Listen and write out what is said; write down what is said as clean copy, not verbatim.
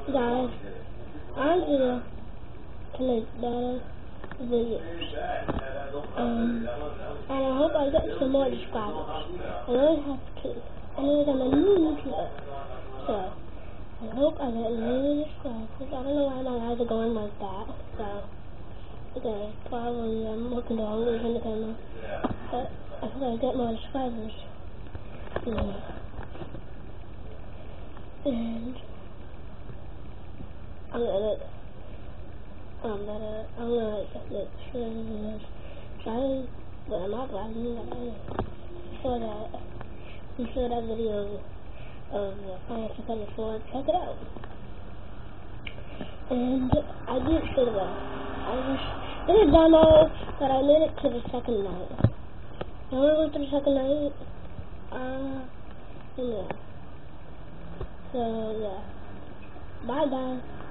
Guys, I'm gonna collect data videos. And I hope I get some more subscribers. I only have 2. And I'm a new YouTuber. So, I hope I get new subscribers. I don't know why my eyes are going like that. So, okay, probably I'm looking the wrong way from the camera. But I hope I get more subscribers. Yeah. And I'm gonna try wear my glasses before that video of the Financial Color 4. Check it out. And I did say that I did a demo, but I made it to the second night. I went to the second night. Yeah. So yeah. Bye guys.